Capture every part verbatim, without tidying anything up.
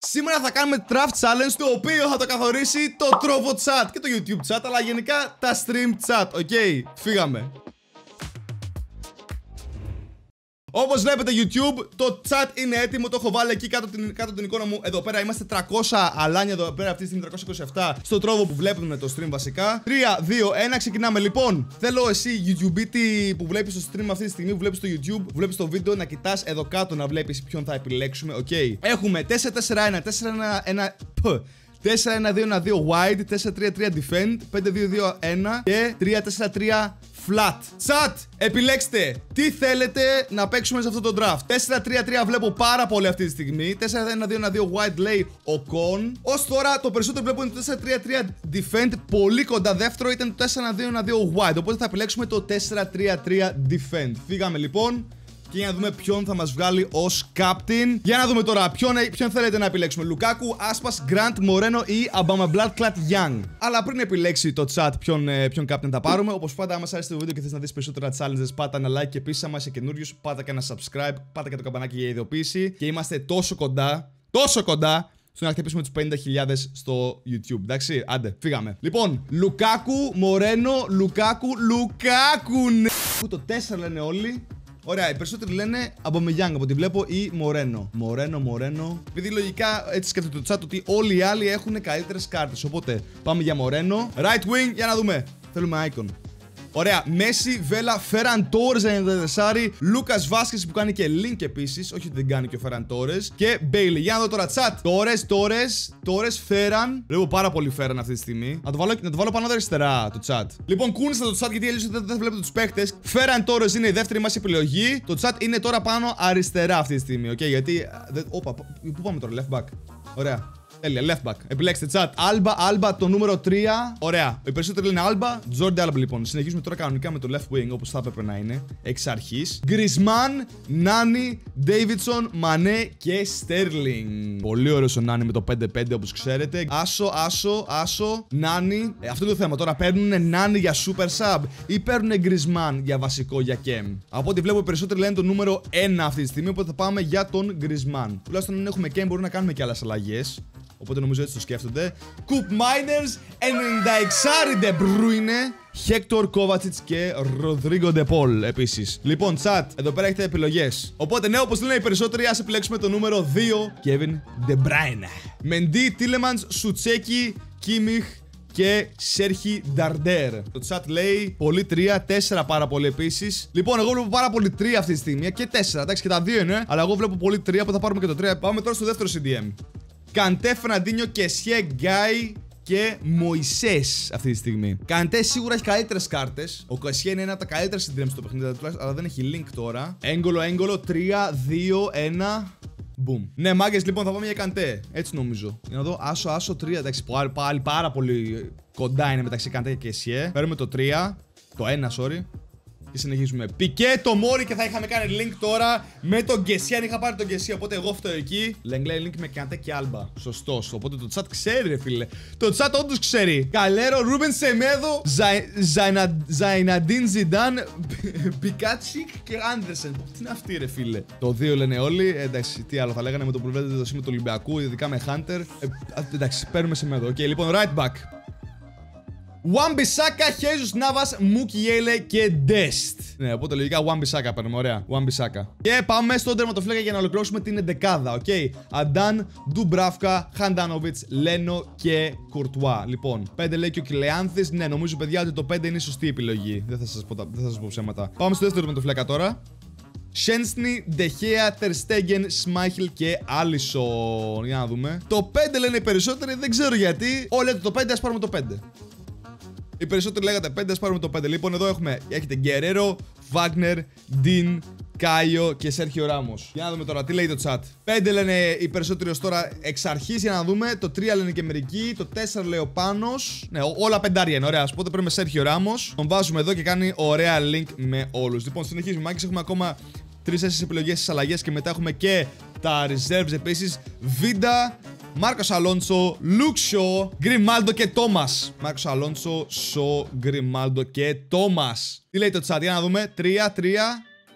Σήμερα θα κάνουμε draft challenge, το οποίο θα το καθορίσει το Trovo chat και το YouTube chat, αλλά γενικά τα stream chat, οκ, okay, φύγαμε. Όπως βλέπετε YouTube, το chat είναι έτοιμο, το έχω βάλει εκεί κάτω την, κάτω την εικόνα μου. Εδώ πέρα είμαστε τριακόσια αλάνια εδώ πέρα, αυτή τη στιγμή τριακόσια είκοσι επτά στο Trovo που βλέπουμε το stream βασικά. τρία, δύο, ένα, ξεκινάμε. Λοιπόν, θέλω εσύ YouTube που βλέπεις το stream αυτή τη στιγμή, που βλέπεις το YouTube, που βλέπεις το βίντεο, να κοιτάς εδώ κάτω να βλέπεις ποιον θα επιλέξουμε, οκ. Okay. Έχουμε τέσσερα τέσσερα ένα, τέσσερα ένα ένα, τέσσερα ένα δύο ένα δύο wide, τέσσερα τρία τρία defend, πέντε δύο δύο ένα και τρία τέσσερα τρία flat. Chat, επιλέξτε τι θέλετε να παίξουμε σε αυτό το draft. τέσσερα τρία τρία βλέπω πάρα πολύ αυτή τη στιγμή. τέσσερα ένα δύο ένα δύο wide λέει ο Con. Ως τώρα το περισσότερο βλέπω είναι το τέσσερα τρία τρία defend. Πολύ κοντά. Δεύτερο ήταν το τέσσερα ένα δύο ένα δύο wide. Οπότε θα επιλέξουμε το τέσσερα τρία τρία defend. Φύγαμε λοιπόν. Και για να δούμε ποιον θα μας βγάλει ως captain. Για να δούμε τώρα ποιον, ποιον θέλετε να επιλέξουμε. Λουκάκου, Άσπας, Γκραντ, Μορένο ή Αμπάμα Bloodclad Young. Αλλά πριν επιλέξει το chat ποιον, ποιον captain θα πάρουμε, όπως πάντα, άμα σας άρεσε το βίντεο και θες να δεις περισσότερα challenges, πάτα ένα like και επίσης, άμα είσαι καινούριος, πάτα και ένα subscribe, πάτα και το καμπανάκι για ειδοποίηση. Και είμαστε τόσο κοντά, τόσο κοντά, στο να χτυπήσουμε τους πενήντα χιλιάδες στο YouTube. Εντάξει, άντε, φύγαμε. Λοιπόν, Λουκάκου, Μορένο, Λουκάκου, Λουκάκου. Ναι. Το τέσσερα λένε όλοι. Ωραία, οι περισσότεροι λένε Αμπαμεγιάνγκ από ό,τι βλέπω ή Μορένο. Μορένο, Μορένο. Επειδή λογικά έτσι σκέφτεται το chat ότι όλοι οι άλλοι έχουν καλύτερες κάρτες. Οπότε πάμε για Μορένο. Right wing, για να δούμε. Θέλουμε icon. Ωραία, Μέση, Βέλα, Φέραν Τόρες ενενήντα τέσσερα, Λούκας Βάσκες που κάνει και link επίσης. Όχι ότι δεν κάνει και ο Φέραν Τόρες. Και Μπέιλι. Για να δω τώρα chat. Τόρες, Τόρες, Τόρες, Φέραν. Βλέπω πάρα πολύ Φέραν αυτή τη στιγμή. Να το βάλω, να το βάλω πάνω αριστερά το chat. Λοιπόν, κούνηστε το chat γιατί αλλιώς δεν, δεν βλέπετε τους παίχτες. Φέραν Τόρες είναι η δεύτερη μας επιλογή. Το chat είναι τώρα πάνω αριστερά αυτή τη στιγμή. Okay, γιατί. Όπα, πού πάμε τώρα, left back. Ωραία. Τέλεια, left back. Επιλέξτε chat. Alba, Alba το νούμερο τρία. Ωραία. Οι περισσότεροι λένε Alba. Jordi Alba λοιπόν. Συνεχίζουμε τώρα κανονικά με το left wing όπως θα έπρεπε να είναι. Εξ αρχής. Griezmann, Nani, Davidson, Mané και Sterling. Πολύ ωραίος ο Nani με το πέντε πέντε όπως ξέρετε. Άσο, άσο, άσο. Nani. Ε, αυτό είναι το θέμα. Τώρα παίρνουν Nani για super sub ή παίρνουν Griezmann για βασικό για cam. Από ό,τι βλέπω οι περισσότεροι λένε το νούμερο ένα αυτή τη στιγμή. Οπότε θα πάμε για τον Griezmann. Τουλάχιστον αν έχουμε cam μπορούμε να κάνουμε και άλλες αλλαγές. Οπότε νομίζω έτσι το σκέφτονται. Κουπ Miners, ενενήντα έξι De Bruyne, Hector Kovacic και Rodrigo De Paul επίσης. Λοιπόν, chat, εδώ πέρα έχετε επιλογές. Οπότε, ναι, όπως λένε οι περισσότεροι, ας επιλέξουμε το νούμερο δύο, Kevin De Bruyne. Μεντί, Tielemans, Σουτσέκι, Κίμιχ και Σέρχι Νταρντέρ. Το chat λέει πολύ τρία, τέσσερα πάρα πολύ επίσης. Λοιπόν, εγώ βλέπω πάρα πολύ τρία αυτή τη στιγμή και τέσσερα. Εντάξει, και τα δύο είναι, αλλά εγώ βλέπω πολύ τρία που θα πάρουμε και το τρία. Πάμε τώρα στο δεύτερο σι ντι εμ. Καντέ, Φραντίνιο και Σιέ, Γκάι και Μωυσές αυτή τη στιγμή. Καντέ σίγουρα έχει καλύτερες κάρτες. Ο Κασιέ είναι ένα από τα καλύτερα σι ντι εμ στο παιχνίδι, αλλά δεν έχει link τώρα. Έγκολο, έγκολο, τρία, δύο, ένα. Boom. Ναι, μάγκες, λοιπόν, θα πάμε για Καντέ. Έτσι νομίζω. Για να δω, άσο, άσο, τρία. Εντάξει, πάλι, πάλι πάρα πολύ κοντά είναι μεταξύ Καντέ και Σιέ. Παίρνουμε το τρία. Το ένα, sorry. Και συνεχίζουμε. Πικέ το Μόρι και θα είχαμε κάνει link τώρα με τον Γκεσία. Αν είχα πάρει τον Γκεσία, οπότε εγώ αυτό εκεί. Λέγκλε link με Καντέ και Άλμπα. Σωστός. Οπότε το chat ξέρει, ρε φίλε. Το chat όντως ξέρει. Καλέρο, Ρούμπεν Σεμέδο, Ζαϊναντίν Ζιντάν, Πικάτσικ και Άντερσεν. Τι είναι αυτή, ρε φίλε. Το δύο λένε όλοι. Εντάξει, τι άλλο θα λέγανε με το που βλέπετε το σήμα του Ολυμπιακού, ειδικά με Hunter. Ε, εντάξει, παίρνουμε Σεμέδο. Οκ, okay, λοιπόν, right back. Wan-Bissaka, Jesus Navas, Mukiele και Dest. Ναι, οπότε λογικά Wan-Bissaka παίρνουμε, ωραία. Wan-Bissaka. Και πάμε στον τερματοφύλακα για να ολοκληρώσουμε την εντεκάδα, οκ. Okay. Αντάν, Ντουμπράφκα, Χαντάνοβιτς, Λένο και Κουρτουά. Λοιπόν, πέντε λέει και ο Κιλεάνθης. Ναι, νομίζω, παιδιά, ότι το πέντε είναι η σωστή επιλογή. Δεν θα σας πω, δεν θα σας πω ψέματα. Πάμε στο δεύτερο τερματοφύλακα τώρα. Σένσνι, Ντεχέα, Τερστέγγεν, Σμάιχλ και Άλισον. Για να δούμε. Το πέντε λένε οι περισσότεροι, δεν ξέρω γιατί. Όλοι λέτε το πέντε, ας πάρουμε το πέντε. Οι περισσότεροι λέγατε πέντε, ας πάρουμε το πέντε. Λοιπόν, εδώ έχουμε, έχετε Γκερέρο, Βάγνερ, Ντίν, Κάιο και Σέρχιο Ράμος. Για να δούμε τώρα, τι λέει το chat. πέντε λένε οι περισσότεροι ως τώρα εξ αρχής, για να δούμε. Το τρία λένε και μερικοί. Το τέσσερα λέει ο Πάνος. Ναι, όλα πεντάρια είναι, ωραία. Οπότε πρέπει με Σέρχιο Ράμος. Τον βάζουμε εδώ και κάνει ωραία link με όλους. Λοιπόν, συνεχίζουμε. Μάκης, έχουμε ακόμα τρεις-τέσσερις επιλογές στις αλλαγές και μετά έχουμε και τα reserves επίσης. Βίντα, Μάρκος Αλόνσο, Λουκ Σο, Γκριμάλντο και Τόμας. Μάρκος Αλόνσο, Σο, Γκριμάλντο και Τόμας. Τι λέει το chat, για να δούμε. τρία, τρία.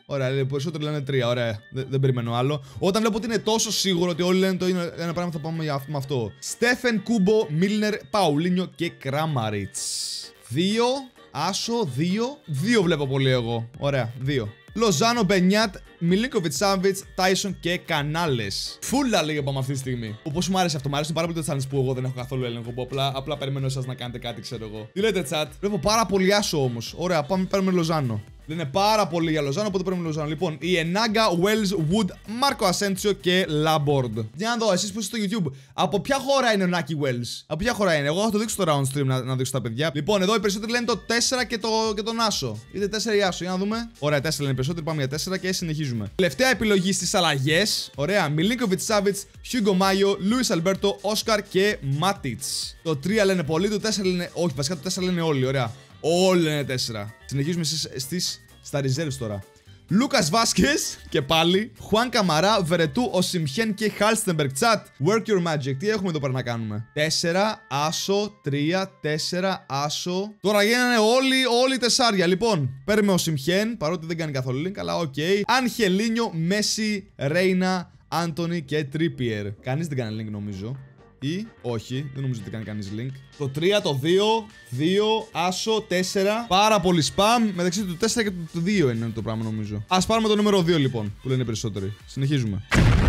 Ωραία, οι περισσότεροι λένε τρία. Ωραία, δεν, δεν περιμένω άλλο. Όταν βλέπω ότι είναι τόσο σίγουρο ότι όλοι λένε το είναι ένα πράγμα, θα πάμε με αυτό. Στέφεν, Κούμπο, Μίλνερ, Παουλίνιο και Κράμαριτς. Δύο. Άσο, δύο. Δύο βλέπω πολύ εγώ. Ωραία, δύο. Λοζάνο, Μπενιάτ, Μιλίνκοβιτ Σάβιτς, Τάισον και Κανάλες. Φούλα λίγα πάμε αυτή τη στιγμή. Όπως μου άρεσε αυτό, μου άρεσε πάρα πολύ το challenge που εγώ δεν έχω καθόλου έλεγχο. Απλά, απλά περιμένω εσάς να κάνετε κάτι, ξέρω εγώ. Τι λέτε, chat? Βλέπω πάρα πολύ άσο όμως. Ωραία, πάμε παίρνουμε Λοζάνο. Λένε πάρα πολύ για Λοζάνο, οπότε παίρνουμε Λοζάνο. Λοιπόν, η Ενάγκα, Wells, Wood, Μάρκο Ασέντσιο και Λαμπόρντ. Για να δω, εσείς που είστε στο YouTube, από ποια χώρα είναι ο Νάκι Wells? Από ποια χώρα είναι? Εγώ θα το δείξω στο round stream να, να δείξω τα παιδιά. Λοιπόν, εδώ οι περισσότεροι λένε το τέσσερα και, το, και τον Άσο. Είτε τέσσερα ή Άσο, για να δούμε. Ωραία, τέσσερα λένε οι περισσότεροι, πάμε για τέσσερα και συνεχίζουμε. Τελευταία επιλογή στις αλλαγές. Ωραία, Μιλίνκοβιτ Σάβιτς, Χιούγκο Μάιο, Λούις Αλμπέρτο, Όσκαρ και Μάτιτς. Το τρία λένε πολλοί, το τέσσερα λένε. Όχι, βασικά το τέσσερα λένε όλοι, ωραία. Όλοι λένε τέσσερα. Συνεχίζουμε στις, στις, στα reserves τώρα. Λούκας Βάσκες και πάλι. Χουάν Καμαρά, Βερετού, Οσιμχέν και Χάλστεμπεργκ. Τσάτ, work your magic. Τι έχουμε εδώ πέρα να κάνουμε? τέσσερα, Άσο, τρία, τέσσερα, Άσο. Τώρα γίνανε όλοι, όλοι τεσσάρια. Λοιπόν, παίρνουμε Οσιμχέν, παρότι δεν κάνει καθόλου link, αλλά οκ. Okay. Αγχελίνιο, Μέση, Ρέινα, Άντονι και Τρίπιερ. Κανείς δεν κάνει link νομίζω. Ή όχι, δεν νομίζω ότι κάνει κανείς link. Το τρία, το δύο, δύο, Άσο, τέσσερα. Πάρα πολύ spam. Μεταξύ του τέσσερα και του δύο είναι το πράγμα νομίζω. Ας πάρουμε το νούμερο δύο λοιπόν, που λένε οι περισσότεροι. Συνεχίζουμε.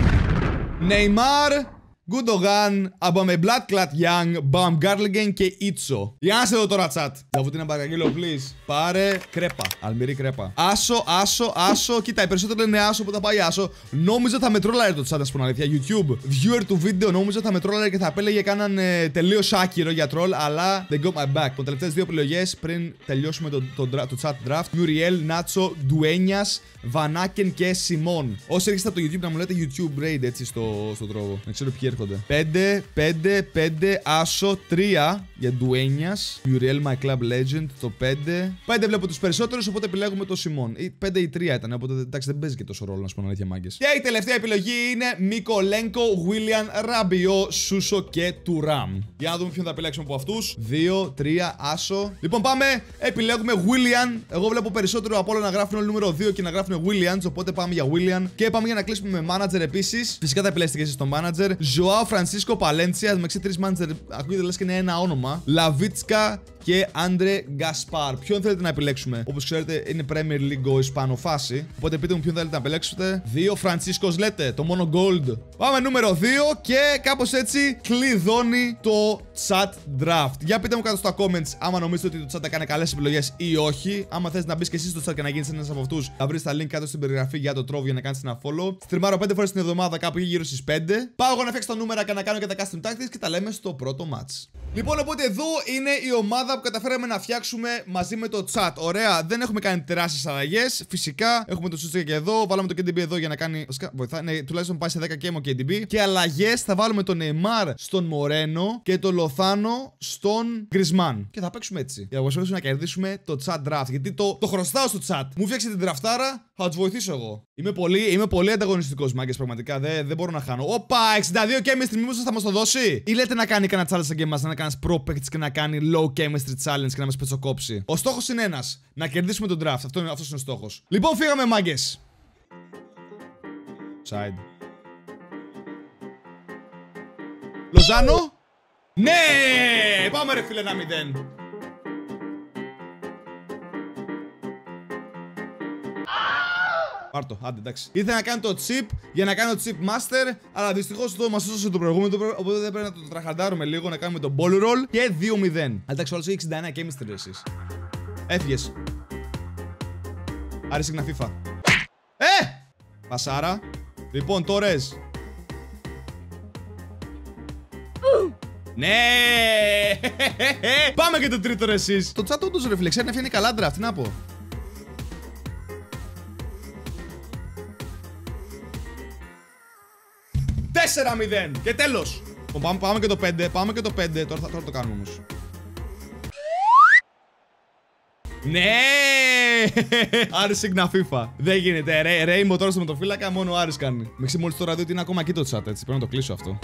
Νεϊμάρ, Γκουντογάν, Αμπαμεμπλάτ Κλατ Γιάνγκ, Μπαμ Γκάρλιγκεν και Ιτσο. Για να σε δω τώρα, chat. Θα πω τι να παραγγείλω, please. Πάρε κρέπα. Αλμυρή κρέπα. Άσο, άσο, άσο. Κοίτα, οι περισσότεροι λένε άσο που θα πάει άσο. Νόμιζα θα με τρόλαρε το chat, α πούμε αλήθεια. YouTube. Viewer του βίντεο νόμιζα θα με τρόλαρε και θα απέλεγε κάναν ε, τελείως άκυρο για troll. Αλλά they got my back. Λοιπόν, τελευταίες δύο επιλογές πριν τελειώσουμε το, το, το, το chat draft. Μουριέλ, Νάτσο, Ντουένιας, Βανάκεν και Σιμών. Όσοι έρχεστε από το YouTube να μου λέτε YouTube raid έτσι στο, στο τρόπο. Να ξέρω ποιοι έρχονται. πέντε, πέντε, πέντε, Άσο, τρία για Ντουένιας. Muriel, my club legend, το πέντε. πέντε βλέπω τους περισσότερους, οπότε επιλέγουμε το Σιμών. πέντε ή τρία ήταν, οπότε εντάξει δεν παίζει και τόσο ρόλο να σου πω αλήθεια μάγκες. Και η τελευταία επιλογή είναι Μικολένκο, Βίλιαν, Ραμπιό, Σούσο και Τουράμ. Για να δούμε ποιον θα επιλέξουμε από αυτούς. δύο, τρία, Άσο. Λοιπόν πάμε, επιλέγουμε Βίλιαν. Εγώ βλέπω περισσότερο από όλα να γράφουν νούμερο δύο και να γράφουν Williams, οπότε πάμε για William. Και πάμε για να κλείσουμε με manager επίσης. Φυσικά θα επιλέξετε και εσείς τον manager. Ζωάο Φρανσίσκο Παλέντσια. Με εξή τρεις manager ακούγεται λες και είναι ένα όνομα. Λαβίτσκα και Άντρε Γκασπάρ. Ποιον θέλετε να επιλέξουμε? Όπως ξέρετε είναι Premier League Ισπανο φάση. Οπότε πείτε μου ποιον θέλετε να επιλέξετε. δύο Φρανσίσκος λέτε, το μόνο gold. Πάμε νούμερο δύο και κάπως έτσι κλειδώνει το chat draft. Για πείτε μου κάτω στα comments άμα νομίζετε ότι το chat έκανε καλές επιλογές ή όχι. Άμα θες να μπεις και εσύ στο chat και να γίνεις ένας από αυτούς, θα βρεις τα link κάτω στην περιγραφή για το Trove για να κάνεις ένα follow. Στριμάρω πέντε φορές την εβδομάδα, κάπου γύρω στις πέντε. Πάω εγώ να φτιάξω τα νούμερα και να κάνω και τα custom tactics και τα λέμε στο πρώτο match. Λοιπόν, οπότε εδώ είναι η ομάδα που καταφέραμε να φτιάξουμε μαζί με το chat. Ωραία, δεν έχουμε κάνει τεράστιες αλλαγές. Φυσικά έχουμε το Σούτσο και εδώ. Βάλαμε το κέι ντι μπι εδώ για να κάνει. Βοηθά, ναι, τουλάχιστον πάει σε δέκα και ο κέι ντι μπι. Και αλλαγές θα βάλουμε τον Neymar στον Μορένο και τον Λοθάνο στον Γκρισμάν. Και θα παίξουμε έτσι. Για να προσπαθήσουμε να κερδίσουμε το chat draft. Γιατί το, το χρωστάω στο chat. Μου φτιάξε την draftάρα, θα του βοηθήσω εγώ. Είμαι πολύ, είμαι πολύ ανταγωνιστικός, μάγκες, πραγματικά. Δεν, δεν μπορώ να χάνω. Όπα, εξήντα δύο chemistry, μήπως θα μας το δώσει? Ή λέτε να κάνει κανένα challenge σαν και εμάς, να κάνει pro παίκτης και να κάνει low chemistry challenge και να μας πετσοκόψει? Ο στόχος είναι ένας. Να κερδίσουμε τον draft. Αυτό είναι, αυτός είναι ο στόχος. Λοιπόν, φύγαμε, μάγκες. Side. Λοζάνο. Ναι! Πάμε ρε φίλε, ένα μηδέν. Πάρτο, άντε, εντάξει. Ήθελα να κάνω το chip για να κάνω chip master, αλλά δυστυχώς αυτό μας έδωσε το προηγούμενο, οπότε δεν πρέπει να το τραχαντάρουμε λίγο, να κάνουμε το ball roll και δύο μηδέν. Αλλά εντάξει, όλος έχει εξήντα εννέα chemistry εσείς. Έφυγες. Άρεσε να FIFA. Ε! Πασάρα. Λοιπόν, τόρες. Ναι! Πάμε και το τρίτο ρε εσείς. Το chat όντως ρε φίλε, ξέρει να φτιάχνει καλά draft, τι να πω. τέσσερα μηδέν και τέλος. Πάμε, πάμε και το πέντε, πάμε και το πέντε. Τώρα θα τώρα το κάνουμε όμως. Ναι! Άρης να FIFA. Δεν γίνεται. Ρε, Ρέιμο τώρα στο μετοφύλακα, μόνο ο Άρης κάνει. Με ξέρει μόλις τώρα δει ότι είναι ακόμα εκεί το chat, έτσι. Πρέπει να το κλείσω αυτό.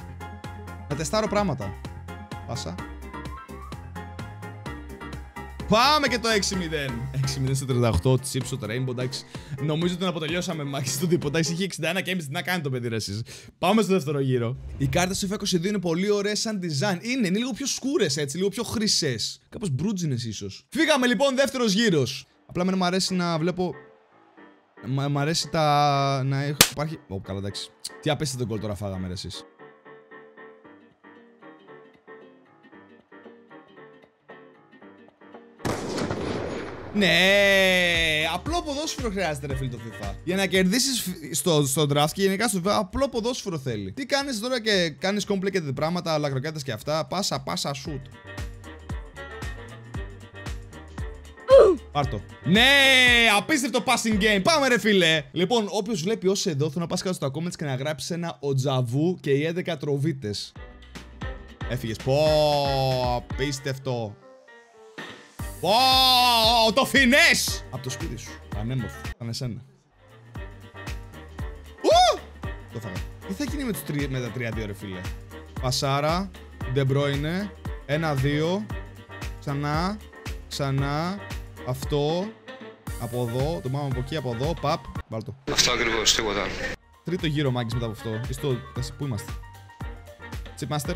Να τεστάρω πράγματα. Πάσα. Πάμε και το έξι μηδέν. έξι μηδέν στο τριάντα οκτώ, chips στο Rainbow, εντάξει. Νομίζω ότι να αποτελειώσαμε μάχη στο τίποτα. Εντάξει, είχε εξήντα ένα και έμεινε να κάνει το παιδί ρε εσείς. Πάμε στο δεύτερο γύρο. Οι κάρτες του εφ είκοσι δύο είναι πολύ ωραίες σαν design. Είναι, είναι λίγο πιο σκούρες έτσι, λίγο πιο χρυσές. Κάπως μπρούτζινες ίσως. Φύγαμε λοιπόν, δεύτερος γύρος. Απλά με μου αρέσει να βλέπω. Μ' μ' αρέσει τα. Να έχω. Υπάρχει. Ω, καλά, εντάξει. Τι απέστητο γκολ τώρα φάγαμε ρε εσείς. Ναι, απλό ποδόσφαιρο χρειάζεται ρε φίλε το FIFA. Για να κερδίσεις στο, στο draft και γενικά στο FIFA, απλό ποδόσφαιρο θέλει. Τι κάνεις τώρα και κάνεις complicated πράγματα, λακροκάτες και αυτά. Πάσα, πάσα, shoot. Πάρτο. Ναι, απίστευτο passing game. Πάμε ρε φίλε. Λοιπόν, όποιος βλέπει ως εδώ, θέλω να πας κάτω στα comments και να γράψεις ένα οτζαβού και οι έντεκα τροβίτες. Έφυγες. Πω, απίστευτο. Wow, το φινές! Από το σπίτι σου. Πανέμορφο. Πάνε εσένα. Ου! Το φάγα. Τι θα γίνει με, τους τρι... με τα τρία δύο ρε φίλε. Πασάρα. De Bruyne. ένα δύο. Ξανά. Ξανά. Αυτό. Από εδώ. Το μάμα από εκεί. Από εδώ. Παπ. Βάλτο. Αυτό ακριβώς. Τίποτα. Τρίτο γύρο μάγκες μετά από αυτό. Στο... Πού είμαστε. Chip Master.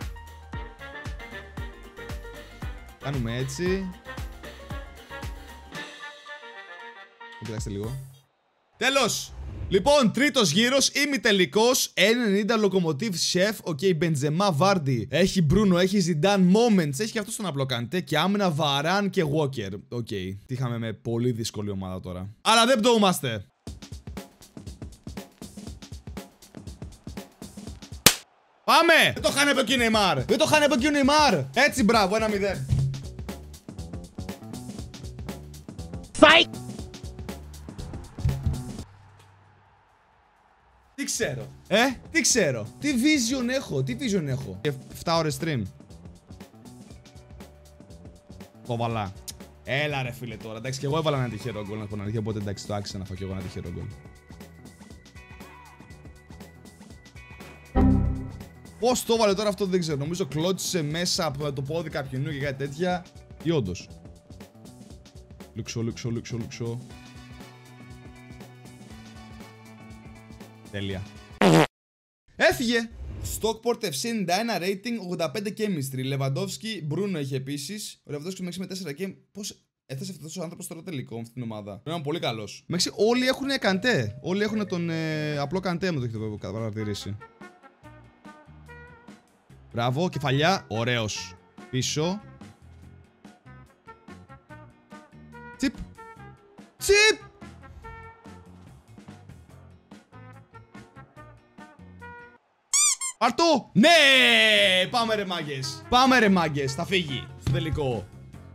Κάνουμε έτσι. Κοιτάξτε λίγο. Τέλος! Λοιπόν, τρίτος γύρος, ημιτελικός. ενενήντα Lokomotiv Chef. Οκ, okay, Benzema Vardy. Έχει Μπρούνο, έχει Zidane Moments. Έχει και αυτό στον απλό κάντε. Και άμυνα Βαράν και Walker. Οκ. Okay. Τι είχαμε με πολύ δύσκολη ομάδα τώρα. Αλλά δεν πτωούμαστε. Πάμε! Δεν το χάνε από εκεί Neymar. Δεν το χάνε από εκεί Neymar. Έτσι, μπράβο, ένα μηδέν. Fight! Τι ξέρω. Ε, τι ξέρω. Τι vision έχω, τι vision έχω. Και επτά ώρες stream. Το βαλά. Έλα ρε φίλε τώρα. Εντάξει, και εγώ έβαλα ένα τυχερό γκολ να πω αλήθεια. Οπότε εντάξει, το άξιζα να φάω και εγώ ένα τυχερό γκολ. Πώς το έβαλε τώρα αυτό δεν ξέρω. Νομίζω κλώτσισε μέσα από το πόδι κάποιου και κάτι τέτοια. Ή όντως. Λουξό, λουξό, λουξό, λουξό. Τέλεια. Έφυγε! Stockport εφ σι ενενήντα ένα rating, ογδόντα πέντε chemistry. Lewandowski, Μπρούνο είχε επίσης. Ο Lewandowski μέχρι με τέσσερα και. Πώς έθεσε αυτός ο άνθρωπος τώρα τελικό με αυτήν την ομάδα. Ήταν πολύ καλός. Μέχρι όλοι έχουν καντέ. Όλοι έχουν τον ε, απλό καντέ μου το έχετε παρατηρήσει. Μπράβο, κεφαλιά. Ωραίος. Πίσω. Τσιπ. Τσιπ. Αρτού! Ναι! Πάμε ρε μάγκες. Πάμε ρε μάγκες. Θα φύγει στο τελικό.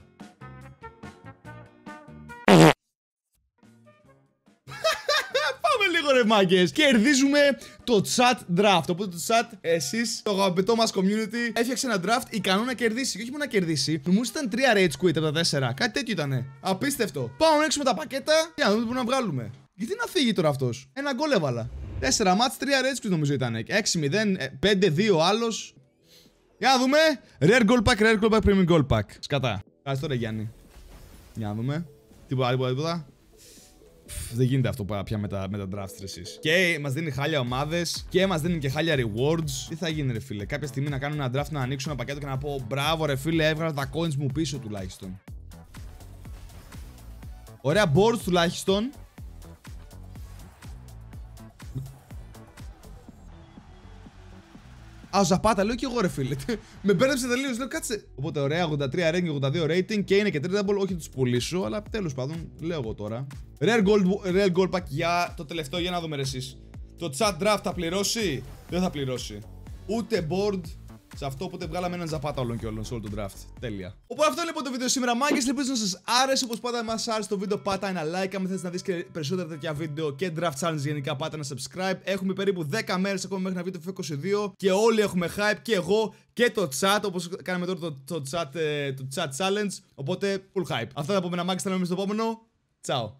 Πάμε λίγο ρε μάγκες. Κερδίζουμε το chat draft. Οπότε το chat, εσείς, το αγαπητό μας community, έφτιαξε ένα draft ικανό να κερδίσει. Και όχι μόνο να κερδίσει, νομίζω ήταν τρία rage quit από τα τέσσερα. Κάτι τέτοιο ήτανε. Απίστευτο. Πάμε να ανοίξουμε τα πακέτα και να δούμε που να βγάλουμε. Γιατί να φύγει τώρα αυτός. Ένα γκολ έβαλα. τέσσερα μάτς, τρία rage quit νομίζω ήταν. έξι μηδέν, πέντε δύο άλλος. Για να δούμε. Rare gold pack, rare gold pack, premium gold pack. Σκατά. Ευχαριστώ ρε Γιάννη. Για να δούμε. Τίποτα, τίποτα, τίποτα. Δεν γίνεται αυτό πια με τα, με τα drafts εσείς. Και μας δίνει χάλια ομάδες και μας δίνει και χάλια rewards. Τι θα γίνει ρε φίλε, κάποια στιγμή να κάνω ένα draft, να ανοίξω ένα πακέτο και να πω μπράβο ρε φίλε, έβγαλα τα coins μου πίσω τουλάχιστον. Ωραία boards τουλάχιστον. Α, ο Ζαπάτα, λέω και εγώ ρε φίλε. Με μπέρδεψε τελείως, λέω κάτσε. Οπότε ωραία, ογδόντα τρία rating, ογδόντα δύο rating και είναι και tradable, όχι να τους πουλήσω, αλλά τέλος πάντων, λέω εγώ τώρα. Rare gold, rare gold pack για το τελευταίο, για να δούμε ρε εσείς. Το chat draft θα πληρώσει, δεν θα πληρώσει. Ούτε board σε αυτό, οπότε βγάλαμε έναν Ζαπάτα όλων και όλων σε όλο το draft. Τέλεια. Οπότε αυτό είναι λοιπόν το βίντεο σήμερα, μάγκες. Ελπίζω να σας άρεσε. Όπως πάντα, μας άρεσε το βίντεο, πάτα ένα like. Αν θες να δεις και περισσότερα τέτοια βίντεο και draft challenge γενικά, πάτα ένα subscribe. Έχουμε περίπου δέκα μέρες ακόμα μέχρι να βγει το εφ είκοσι δύο και όλοι έχουμε hype, και εγώ και το chat. Όπως κάναμε τώρα το, το, chat, το chat challenge. Οπότε full hype. Αυτά τα επόμενα, μάγκες. Θα λέμε στο επόμενο. Ciao.